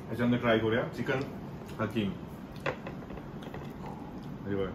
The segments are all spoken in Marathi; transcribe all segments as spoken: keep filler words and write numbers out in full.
याच्यानंतर ट्राय करूया चिकन हकीम. हे बघा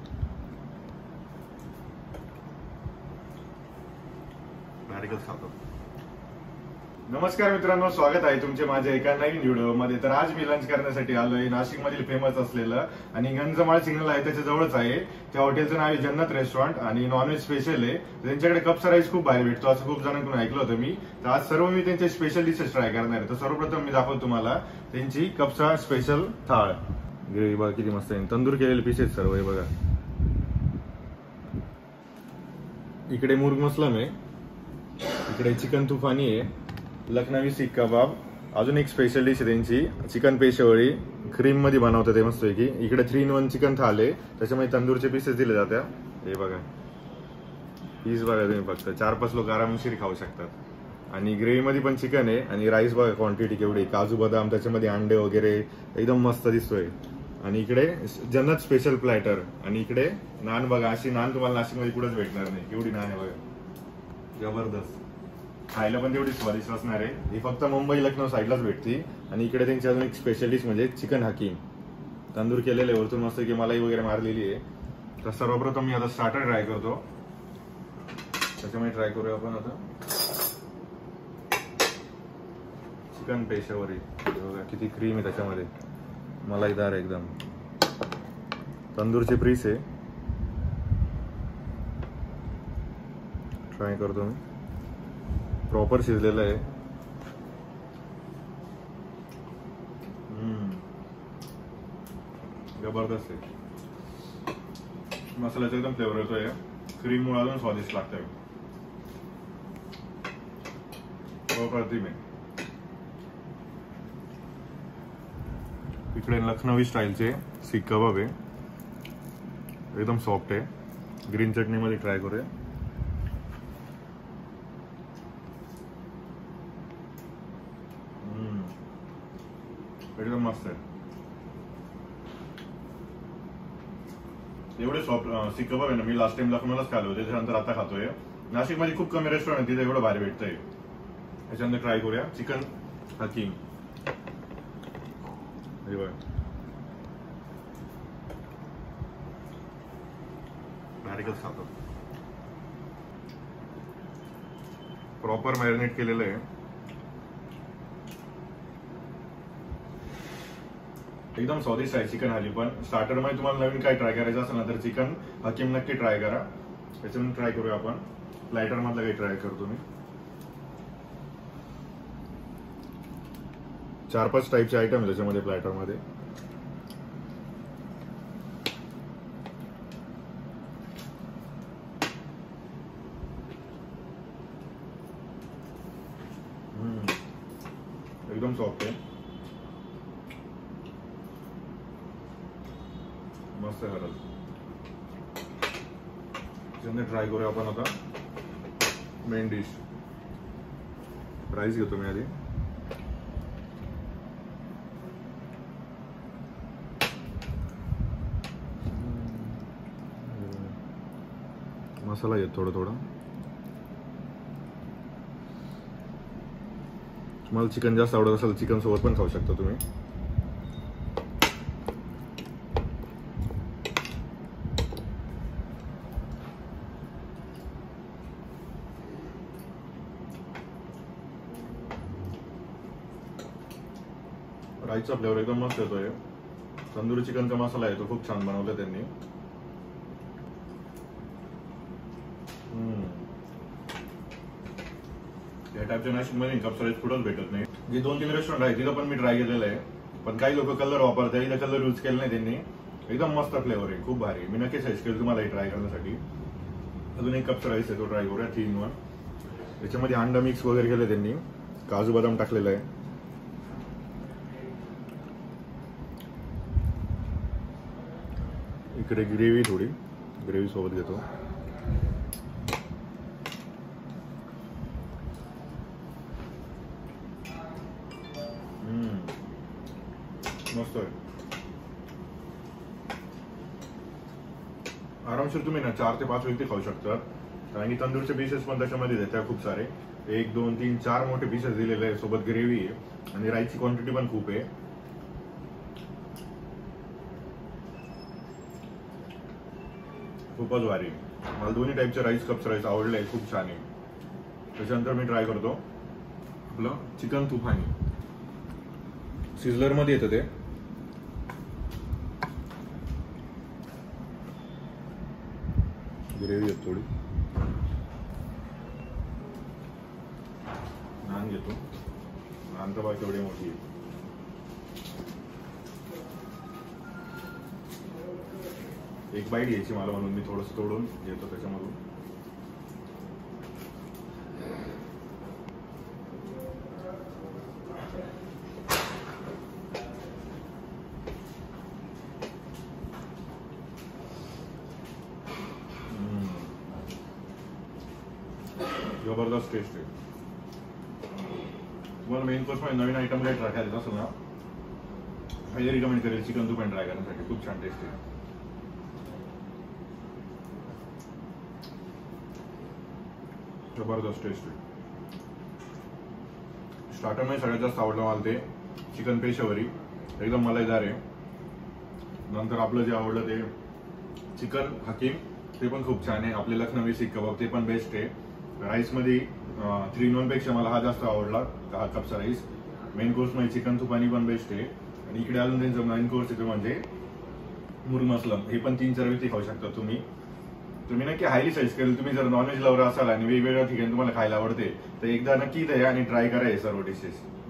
डायरेक्टच खातो. नमस्कार मित्रांनो, स्वागत आहे तुमचे माझ्या एका नवीन व्हिडिओ मध्ये. तर आज मी लंच करण्यासाठी आलोय नाशिक मधील फेमस असलेलं आणि गंजमाळ सिग्नल आहे त्याच्या जवळच आहे. त्या हॉटेलचं नाव आहे जन्नत रेस्टॉरंट आणि नॉनव्हेज स्पेशल आहे. त्यांच्याकडे कप्सा राईस खूप भारी भेटतो असं खूप जणांकडून ऐकलं होतं मी. तर आज सर्व मी त्यांचे स्पेशल डिशेस ट्राय करणार आहे. तर सर्वप्रथम मी दाखवतो तुम्हाला त्यांची कप्सा स्पेशल थाळ. ग्रेव्ही बघा किती मस्त आहे, तंदूर केलेले पीसेस सर्व. हे बघा इकडे मुर्ग मसलम आहे, इकडे चिकन तुफानी आहे, लखनवी सीख कबाब, अजून एक स्पेशल डिश आहे त्यांची चिकन पेशवळी क्रीम मध्ये बनवतात ते मस्त पैकी. इकडे थ्री इन वन चिकन थाल आहे, त्याच्यामध्ये तंदूरचे पीसेस दिले जातात. हे बघा पीस बघा तुम्ही, फक्त चार पाच लोक आरामशीर खाऊ शकतात. आणि ग्रेव्ही मध्ये पण चिकन आहे आणि राईस बघा क्वांटिटी केवढी, काजू बदाम, त्याच्यामध्ये अंडे वगैरे, एकदम मस्त दिसतोय. आणि इकडे जन्नत स्पेशल प्लॅटर आणि इकडे नान बघा. अशी नान तुम्हाला नाशिकमध्ये कुठेच भेटणार नाही, केवढी नान आहे बघा, जबरदस्त. खायला पण तेवढी स्वादिष्ट असणार आहे. ही फक्त मुंबई लखनौ साईडलाच भेटती. आणि इकडे त्यांची अजून एक स्पेशल डिश म्हणजे चिकन हकीम, तंदूर केलेले वरतून मस्त की मलाई वगैरे मारलेली आहे. तर सर्वप्रथम मी आता स्टार्टर ट्राय करतो. त्याच्यामध्ये ट्राय करूया आपण आता चिकन पेशवरी. बघा किती क्रीम आहे त्याच्यामध्ये, मलाईदार एकदम. तंदूरचे पीस आहे, ट्राय करतो मी. प्रॉपर शिजलेलं आहे. जबरदस्त आहे, मसाल्याचा एकदम फ्लेवर येतोय. क्रीम मुळे अजून स्वादिष्ट लागतंय. अप्रतिम आहे. इकडे लखनवी स्टाईलचे सीख कबाब आहे, एकदम सॉफ्ट आहे. ग्रीन चटणी मध्ये ट्राय करूया. एकदम मस्त आहे. एवढे सॉफ्ट सीख कबाब आहे ना, मी लास्ट टाइम लखनौलाच खाल्ले होते, त्याच्यानंतर आता खातोय. नाशिक मध्ये खूप कमी रेस्टॉरंट आहे तिथे एवढं भारी भेटतंय. याच्यानंतर ट्राय करूया चिकन हकीम. हे बघा डायरेक्टच खातो. प्रॉपर मॅरिनेट केलेलं आहे, एकदम स्वादिष्ट आहे चिकन हकीम. पण स्टार्टर मध्ये तुम्हाला नवीन काय ट्राय करायचं असेल ना तर चिकन हकीम नक्की ट्राय करा. त्याच्यानंतर ट्राय करूया आपण प्लॅटर मधलं काही ट्राय करतो मी. चार पाच टाईपचे आयटम आहे त्याच्यामध्ये प्लॅटर मध्ये. एकदम सॉफ्ट आहे, मस्त आहे खरंच. ट्राय करूया आपण आता मेन डिश. राईस घेतो मी आधी. मसाला घेतो थोडं थोडं. तुम्हाला चिकन जास्त आवडत असेल चिकन सोबत पण खाऊ शकता तुम्ही. राईसचा फ्लेवर एकदम मस्त येतोय. तंदुरी चिकनचा मसाला आहे तो खूप छान बनवला त्यांनी. या टाईपच्या नाशिक मध्ये कप्सा राईस कुठंच भेटत नाही. जे दोन तीन रेस्टॉरंट आहे तिथं पण मी ट्राय केलेलं आहे, पण काही लोक कलर वापरतात, इथं कलर यूज केले नाही त्यांनी. एकदम मस्त फ्लेवर आहे, खूप भारी. मी नक्की सजेस्ट केलं तुम्हाला ट्राय करण्यासाठी. अजून एक कप्सा राईस आहे तो ट्राय करूया, थ्री इन वन. त्याच्यामध्ये अंडा मिक्स वगैरे केलं त्यांनी, काजू बदाम टाकलेला आहे. इकडे ग्रेव्ही, थोडी ग्रेव्ही सोबत घेतो. मस्त आहे. आरामशीर तुम्ही ना चार ते पाच व्यक्ती खाऊ शकतात. आणि तंदूरचे पीसेस पण त्याच्यामध्ये देतात खूप सारे, एक दोन तीन चार मोठे पीसेस दिलेले आहे, सोबत ग्रेव्ही आहे आणि राईसची क्वांटिटी पण खूप आहे. खूपच भारी. मला दोन्ही टाईपचे राईस कप्स राईस आवडले, खूप छान आहे. त्याच्यानंतर मी ट्राय करतो आपलं चिकन तुफानी. सिझलर मध्ये येतं ते. ग्रेव्ही आहे थोडी. नान घेतो. नान तर बाय तेवढी मोठी आहे. एक बाईट घ्यायची मला म्हणून मी थोडंसं तोडून घेतो त्याच्यामधून. जबरदस्त टेस्ट आहे. तुम्हाला मेन कोर्स मध्ये नवीन आयटम काय ट्राय करायचं असेल ना, मी रिकमेंड करेल चिकन तुफानी ट्राय करण्यासाठी. खूप छान टेस्ट आहे. जबरदस्त टेस्ट आहे. स्टार्टर मध्ये सगळ्यात जास्त आवडलं मला ते चिकन पेशवरी, एकदम मलाईदार आहे. नंतर आपलं जे आवडलं ते चिकन हकीम, ते पण खूप छान आहे. आपले लखनवी सीख कबाब ते पण बेस्ट आहे. राईस मध्ये थ्री इन वन पेक्षा मला हा जास्त आवडला, हा कपचा राईस. मेन कोर्स मध्ये चिकन तुफानी पण बेस्ट आहे. आणि इकडे अजून त्यांचं मेन कोर्स येतो म्हणजे मुर्ग मसलम. हे पण तीन चार व्यक्ती खाऊ शकता तुम्ही. तुम्ही नक्की हायली सजेस्ट करेल. तुम्ही जर नॉनव्हेज लवर असाल आणि वेगवेगळ्या ठिकाणी तुम्हाला खायला आवडते तर एकदा नक्की इथे या आणि ट्राय करा हे सर्व डिशेस.